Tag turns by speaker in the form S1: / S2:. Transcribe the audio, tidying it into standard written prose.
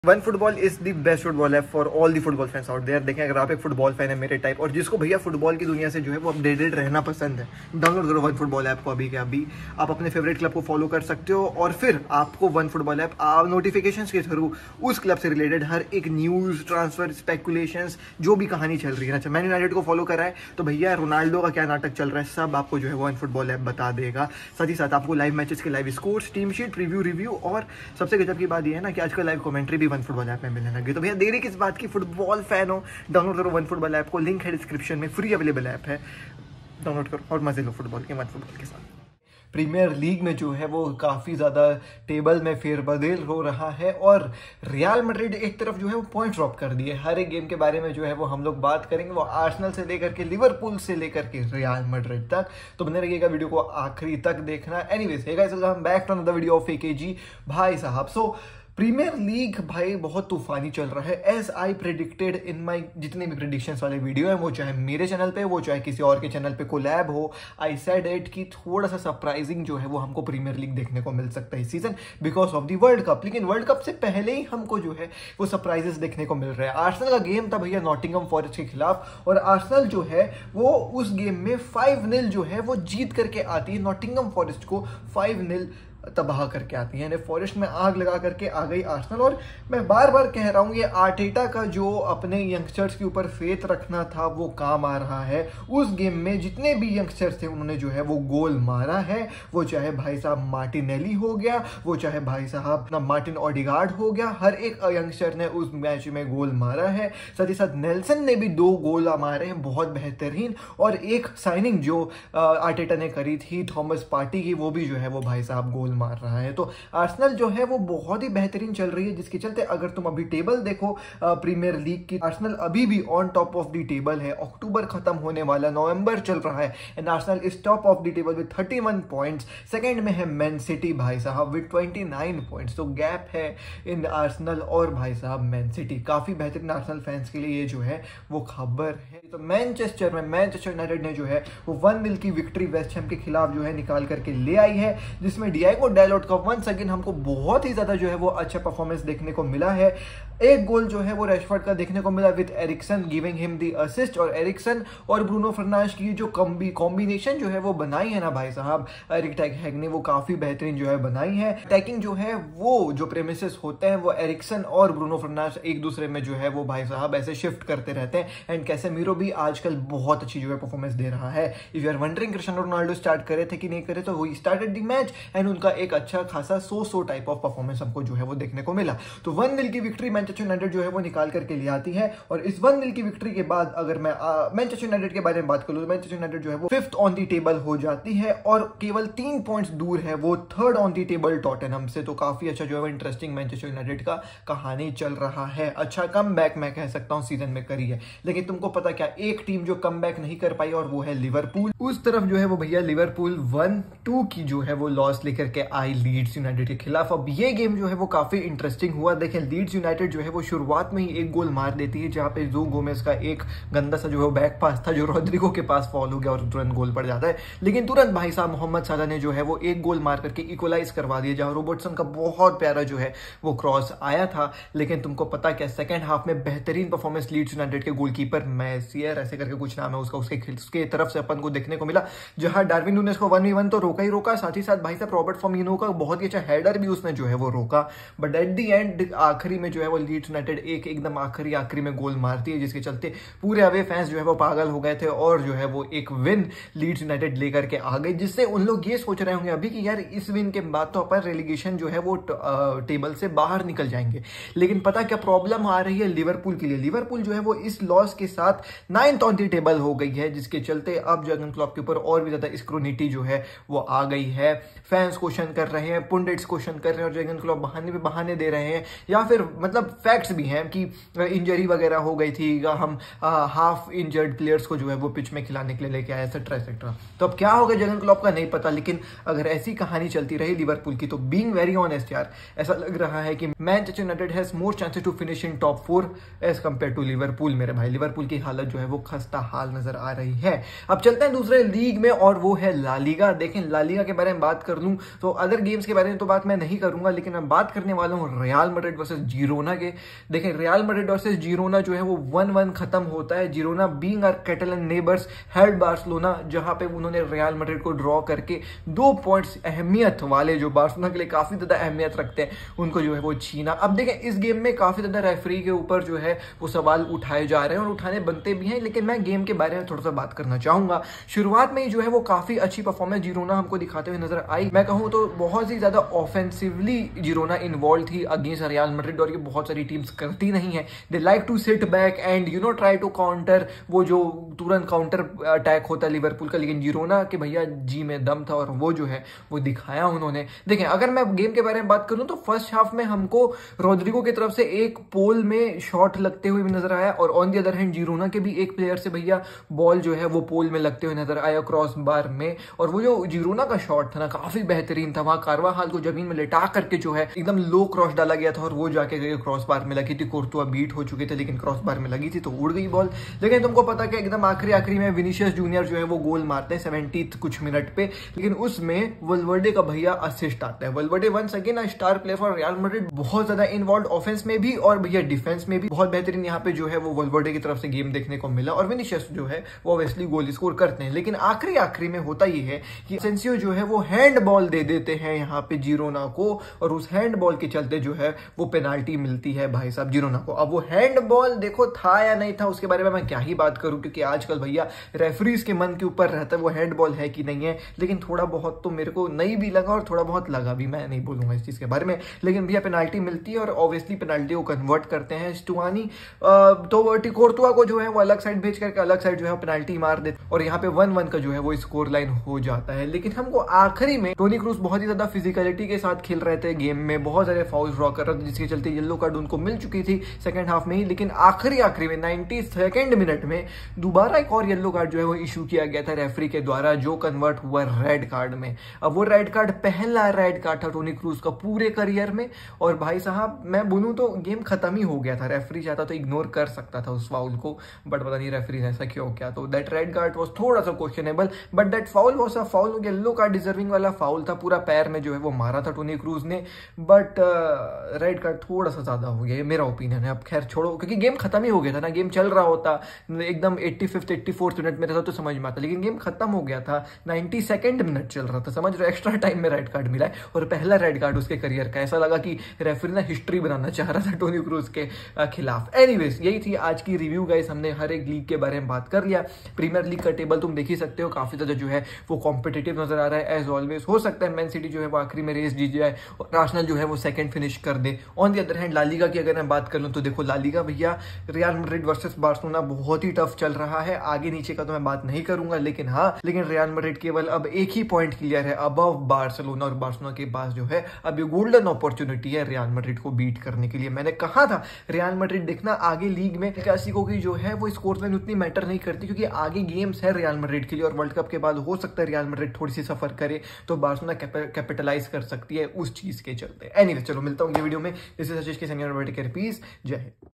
S1: One football is the best football है for all the football fans out there. देखें, अगर आप एक फुटबॉल फैन है मेरे टाइप और जिसको भैया फुटबॉल की दुनिया से जो है वो अपडेटेड रहना पसंद है, डाउनलोड करो वन फुटबॉल ऐप को अभी के अभी। आप अपने फेवरेट क्लब को फॉलो कर सकते हो और फिर आपको वन फुटबॉल ऐप नोटिफिकेशंस के थ्रू उस क्लब से रिलेटेड हर एक न्यूज़, ट्रांसफर, स्पेकुलेशंस, जो भी कहानी चल रही है। अच्छा, मैन यूनाइटेड को फॉलो करा है तो भैया रोनाल्डो का क्या नाटक चल रहा है सब आपको जो है वन फुटबॉल ऐप बता देगा। साथ ही साथ आपको लाइव मैचेस के live scores, team sheet, preview, review और सबसे गजब की बात यह है ना कि आजकल लाइव कमेंट्री भी वन फुटबॉल ऐप में मिलने लगी। तो भैया देरी किस बात की, फुटबॉल फैन हो डाउनलोड करो वन फुटबॉल ऐप को, लिंक है डिस्क्रिप्शन में, फ्री अवेलेबल ऐप है, डाउनलोड करो और मजे लो फुटबॉल के, वन फुटबॉल के साथ। प्रीमियर लीग में जो है वो काफ़ी ज़्यादा टेबल में फेरबदल हो रहा है और रियल मैड्रिड एक तरफ जो है वो पॉइंट ड्रॉप कर दिए। हर एक गेम के बारे में जो है वो हम लोग बात करेंगे, वो आर्सेनल से लेकर के लिवरपूल से लेकर के रियल मैड्रिड तक। तो बने रहिएगा वीडियो को आखिरी तक देखना। Anyways, hey guys, welcome back to another video of AKG भाई साहब। सो प्रीमियर लीग भाई बहुत तूफानी चल रहा है, एज आई प्रेडिक्टेड इन माई जितने भी प्रेडिक्शंस वाले वीडियो हैं, वो चाहे मेरे चैनल पे, वो चाहे किसी और के चैनल पे कोलैब हो। आई सेड इट कि थोड़ा सा सरप्राइजिंग जो है वो हमको प्रीमियर लीग देखने को मिल सकता है इस season because of the world cup. लेकिन वर्ल्ड कप से पहले ही हमको जो है वो सरप्राइजेस देखने को मिल रहे हैं। आर्सेनल का गेम था भैया नॉटिंघम फॉरेस्ट के खिलाफ और आर्सेनल जो है वो उस गेम में 5-0 जो है वो जीत करके आती है, नॉटिंघम फॉरेस्ट को 5-0 तबाह करके आती है, यानी फॉरेस्ट में आग लगा करके आ गई आर्सेनल। और मैं बार बार कह रहा हूँ, ये आर्टेटा का जो अपने यंगस्टर्स के ऊपर फेथ रखना था वो काम आ रहा है। उस गेम में जितने भी यंगस्टर्स थे उन्होंने जो है वो गोल मारा है, वो चाहे भाई साहब मार्टिनेली हो गया, वो चाहे भाई साहब ना मार्टिन ओडेगार्ड हो गया, हर एक यंगस्टर ने उस मैच में गोल मारा है। साथ ही साथ नेल्सन ने भी 2 गोल मारे हैं, बहुत बेहतरीन। और एक साइनिंग जो आर्टेटा ने करी थी थॉमस पार्टी की, वो भी जो है वो भाई साहब गोल मार रहा है। तो आर्सेनल जो है वो बहुत ही बेहतरीन चल रही है, जिसके चलते अगर तुम अभी टेबल देखो प्रीमियर लीग की, आर्सेनल अभी भी on top of the table है। अक्टूबर खत्म होने वाला, नवंबर चल रहा है and Arsenal is top of the table with 31 points. Second में है मैन सिटी भाई साहब विद 29 पॉइंट्स। तो गैप है इन आर्सेनल और भाई साहब मैन सिटी। काफी बेहतरीन आर्सेनल फैंस के लिए ये जो है वो खबर है। तो मैनचेस्टर यूनाइटेड ने जो है वो 1-0 की विक्ट्री वेस्ट हैम के खिलाफ जो है निकाल करके ले आई है, जिसमें डिएगो डैलोट का वंस अगेन हमको बहुत ही ज्यादा जो है वो अच्छा परफॉर्मेंस देखने को मिला है। एक गोल जो है वो रैशफोर्ड का देखने को मिला with Eriksen giving him the assist. और एरिक्सन और ब्रूनो फर्नांडिस की जो कॉम्बिनेशन जो है वो बनाई है ना भाई साहब एरिक टेन हैग ने, वो काफी बेहतरीन जो है बनाई है। अटैकिंग जो है वो जो प्रेमिसेस होते हैं वो एरिक्सन और ब्रूनो फर्नांडिस एक दूसरे में जो है वो भाई साहब ऐसे शिफ्ट करते रहते हैं। एंड कैसेमीरो भी आजकल बहुत अच्छी जो है परफॉर्मेंस दे रहा है। If you are wondering Cristiano Ronaldo start करे थे कि नहीं करे, तो वो स्टार्टेड द मैच एंड उनका एक अच्छा खासा 100 टाइप ऑफ परफॉर्मेंस हमको जो है वो देखने को मिला। तो 1-0 की विक्ट्री मैनचेस्टर यूनाइटेड जो है वो निकाल करके ले आती है। और इस 1-0 की विक्ट्री के बाद अगर मैं मैनचेस्टर यूनाइटेड के बारे में बात करूं तो मैनचेस्टर यूनाइटेड जो है वो 5th ऑन दी टेबल हो जाती है और केवल 3 पॉइंट्स दूर है वो 3rd on the table Tottenham से। तो काफी अच्छा जो है वो इंटरेस्टिंग मैनचेस्टर यूनाइटेड का कहानी चल रहा है। अच्छा कमबैक मैं कह सकता हूं सीजन में करी है, लेकिन तुमको पता क्या, एक टीम जो कमबैक नहीं कर पाई और वो है लिवरपूल। उस तरफ जो है वो भैया लिवरपूल 1-2 की जो है वो लॉस लेकर के आई लीड्स यूनाइटेड के खिलाफ। अब ये गेम जो है वो काफी इंटरेस्टिंग हुआ। देखें, लीड्स यूनाइटेड जो है वो शुरुआत में ही एक गोल मार देती है, जहां पे जो गोमेज का एक गंदा सा जो है बैक पास था जो रोड्रिगो के पास फॉल हो गया और तुरंत गोल पड़ जाता है। लेकिन तुरंत भाई साहब मोहम्मद साला ने जो है वो एक गोल मार करके इक्वलाइज करवा दिया, जहां रोबर्टसन का बहुत प्यारा जो है वो क्रॉस आया था। लेकिन तुमको पता क्या, सेकंड हाफ में बेहतरीन परफॉर्मेंस लीड्स यूनाइटेड के गोलकीपर मैसियर ऐसे करके कुछ नाम है उसका, उसके तरफ से अपन को देखने को मिला, जहां डार्विन नूनेस को 1v1 तो रोका ही रोका, साथ ही साथ भाई साहब रॉबर्ट फर्मिनो का बहुत ही अच्छा हेडर भी उसने जो है वो रोका। बट एट दी एंड आखिरी में जो है वो लीड्स यूनाइटेड एकदम आखिरी में गोल मारती है, जिसके चलते पूरे अवे फैंस जो है वो पागल हो गए थे और जो है वो एक विन लीड्स यूनाइटेड लेकर के आ गई, जिससे उन लोग ये सोच रहे होंगे अभी कि यार इस विन के बाद तो अपन रेलीगेशन जो है वो टेबल से बाहर निकल जाएंगे। लेकिन पता क्या प्रॉब्लम आ रही है लिवरपूल के लिए। लिवरपूल जो है वो इस लॉस के साथ 9th ऑन द टेबल हो गई है, जिसके चलते अब जर्गन क्लॉप के ऊपर और भी ज्यादा स्क्रूनिटी जो है वो आ गई है। फैंस क्वेश्चन कर रहे हैं, पुंडिट्स क्वेश्चन कर रहे हैं और जर्गन क्लॉप बहाने पे बहाने दे रहे हैं, या फिर मतलब फैक्ट्स भी हैं कि इंजरी वगैरह हो गई थी, हम हाफ इंजर्ड प्लेयर्स को जो है वो पिच में खिलाने के लिए लेके आए, एक्सेट्रा एक्सेट्रा। तो अब क्या होगा जर्गन क्लॉप का नहीं पता, लेकिन अगर ऐसी कहानी चलती रही लिवरपूल की तो बीइंग वेरी ऑनेस्ट यार ऐसा लग रहा है कि Manchester United has more chances to finish in top 4 as compare to Liverpool. मेरे भाई लिवरपूल की हालत जो है वो खस्ता हाल नजर आ रही है। अब चलते हैं दूसरे लीग में और वो है ला लीगा। देखें ला लीगा के बारे में बात कर लूं तो अदर गेम्स के बारे में तो बात मैं नहीं करूंगा, लेकिन मैं बात करने वाला हूँ रियल मैड्रिड वर्सेस जिरोना के। देखें, रियल मैड्रिड वर्सेस जिरोना जो है वो 1-1 खत्म होता है। Girona being our Catalan neighbours held Barcelona, जहां पे उन्होंने रियल मैड्रिड को ड्रॉ करके 2 पॉइंट्स अहमियत वाले, जो बार्सिलोना के लिए काफी ज्यादा अहमियत रखते हैं, उनको जो है वो छीना। अब देखें, इस गेम में काफी ज्यादा रेफरी के ऊपर जो है वो सवाल उठाए जा रहे हैं और उठाने बनते भी हैं, लेकिन मैं गेम के बारे में थोड़ा सा बात करना चाहूंगा। शुरुआत में ही जो है वो काफी अच्छी परफॉर्मेंस जिरोना हमको दिखाते हुए नजर आई। मैं कहूं तो बहुत ही ज्यादा ऑफेंसिवली जिरोना इन्वॉल्व थी अगेंस्ट रियल मैड्रिड, और ये बहुत सारी टीम्स करती नहीं है। They like to sit back and try to counter, वो जो तुरंत काउंटर अटैक होता है लिवरपूल का, लेकिन जिरोना के भैया जी में दम था और वो जो है वो दिखाया उन्होंने। देखें, अगर मैं गेम के बारे में बात करूं तो फर्स्ट हाफ में हमको रोड्रिगो की तरफ से एक पोल में शॉट लगते हुए भी नजर आया, और on the other hand Girona के भी एक प्लेयर से भैया बॉल जो है वो पोल में लगते हुए नजर आया क्रॉस बार में। और वो जो जिरोना का शॉट था ना, काफी बेहतरीन था। वहां कारवाहाल को जमीन में लेटा करके जो है एकदम लो क्रॉस डाला गया था और वो जाके क्रॉस बार में लगी थी। कोर्तुआ बीट हो चुके थे, लेकिन क्रॉस बार में लगी थी तो उड़ गई बॉल। लेकिन तुमको पता कि एकदम आखिरी में विनीशियस जूनियर जो है वो गोल मारते हैं 70 कुछ मिनट पे, लेकिन उसमें वल्वर्डे का भैया असिस्ट आता है। Valverde once again a star player for Real Madrid, बहुत ज्यादा इन्वॉल्व ऑफेंस में भी और भैया डिफेंस में भी बहुत बेहतरीन यहाँ पे जो है वो वल्वर्डे की तरफ से गेम देखने को मिला। और विनीशियस जो है वो ऑब्वियसली गोल स्कोर करते हैं, लेकिन आखिरी में होता ये है कि सेंसियो जो है वो हैंड बॉल दे देते हैं यहाँ पे जिरोना को, और उस हैंड बॉल के चलते जो है वो पेनाल्टी मिलती है भाई साहब जिरोना को। अब वो हैंड बॉल देखो था या नहीं था उसके बारे में मैं क्या ही बात करूं, क्योंकि आजकल भैया रेफरीज के मन के ऊपर रहता है वो हैंड बॉल है कि नहीं है। लेकिन थोड़ा बहुत तो मेरे को नहीं भी लगा और थोड़ा बहुत लगा भी, मैं नहीं बोलूंगा इस चीज के बारे में। लेकिन भैया पेनाल्टी मिलती है और ऑब्वियसली पेनाल्टी को कन्वर्ट करते हैं स्टुआनी, तो कोर्तुआ को जो है वो अलग साइड भेज करके अलग साइड जो है पेनाल्टी मार देते और यहाँ पे 1-1 का जो है वो स्कोर लाइन हो जाता है। लेकिन हमको आखिरी में टोनी क्रूस बहुत ही ज्यादा फिजिकलिटी के साथ खेल रहे थे गेम में, बहुत सारे फाउल ड्रॉ कर रहे थे, जिसके चलते येलो कार्ड उनको मिल चुकी थी सेकंड हाफ में ही। लेकिन आखिरी में 92nd मिनट में दोबारा एक और येलो कार्ड जो है वो इशू किया गया था रेफरी के द्वारा, जो कन्वर्ट हुआ रेड कार्ड में। अब वो रेड कार्ड पहला रेड कार्ड था टोनी क्रूस का पूरे करियर में, और भाई साहब मैं बोलूं तो गेम खत्म ही हो गया था। रेफरी चाहता तो इग्नोर कर सकता था उस फाउल को, बट पता नहीं रेफरी ने ऐसा क्यों किया। तो दैट रेड कार्ड वाज थोड़ा सा questionable, but that foul was a foul, yellow card deserving वाला फाउल था, पूरा पैर में जो है वो मारा था टोनी क्रूज ने। बट रेड कार्ड थोड़ा सा ज्यादा हो गया, ये मेरा ओपिनियन है। अब खैर छोड़ो, क्योंकि गेम खत्म ही हो गया था ना, गेम चल रहा होता एकदम 85th 84th मिनट में रहता तो समझ में आता, लेकिन गेम खत्म हो गया था, 92nd मिनट चल रहा था, समझ रहे, एक्स्ट्रा टाइम में रेड कार्ड मिला है और पहला रेड कार्ड उसके करियर का। ऐसा लगा कि रेफरी ना हिस्ट्री बनाना चाह रहा था टोनी क्रूज के खिलाफ। एनीवेज, यही थी आज की रिव्यू गाइस, हमने हर एक लीग के बारे में बात कर लिया। प्रीमियर लीग का टेबल तुम देख ही सकते हो, काफी ज्यादा जो है वो कॉम्पिटिटिव नजर आ रहा है एज ऑलवेज। हो सकता है मैन सिटी जो है वो आखिरी में रेस जीत जाए और आर्सेनल जो है वो सेकंड फिनिश कर दे। On the other hand La Liga की अगर मैं बात कर लूं तो देखो, ला लीगा भैया रियल मैड्रिड वर्सेस बार्सिलोना बहुत ही टफ चल रहा है। आगे नीचे का तो मैं बात नहीं करूंगा, लेकिन रियल मैड्रिड केवल अब एक ही पॉइंट क्लियर है अबव बार्सिलोना, और बार्सिलोना के पास जो है अब ये गोल्डन अपॉर्चुनिटी है रियल मैड्रिड को बीट करने के लिए। मैंने कहा था रियल मैड्रिड देखना आगे लीग में क्लासिको की जो है वो स्कोर लाइन उतनी मैटर नहीं करती, क्योंकि आगे गेम्स है रियल मैड्रिड के लिए, और वर्ल्ड कप के बाद हो सकता है रियल मैड्रिड थोड़ी सी सफर करे तो बार्सिलोना कैपिटलाइज कर सकती है उस चीज के चलते। एनीवे, चलो मिलता हूँ अगली वीडियो में। दिस इज आशीष के पीस। जय हिंद।